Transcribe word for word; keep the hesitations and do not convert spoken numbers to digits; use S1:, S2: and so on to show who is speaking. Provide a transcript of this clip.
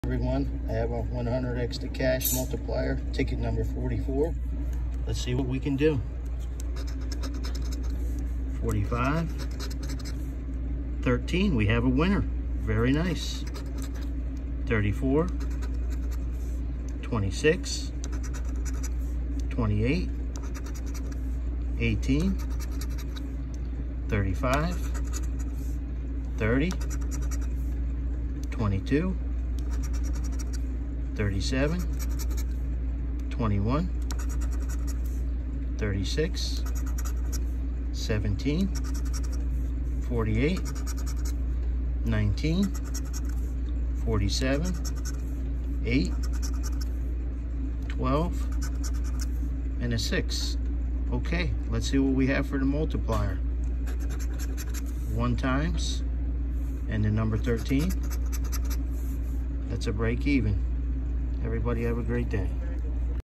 S1: Everyone, I have a one hundred X to cash multiplier, ticket number forty-four. Let's see what we can do. forty-five, thirteen, we have a winner. Very nice. thirty-four, twenty-six, twenty-eight, eighteen, thirty-five, thirty, twenty-two, thirty-seven, twenty-one, thirty-six, seventeen, forty-eight, nineteen, forty-seven, eight, twelve, and a six. Okay, let's see what we have for the multiplier. One times, and the number thirteen. That's a break even. Everybody have a great day.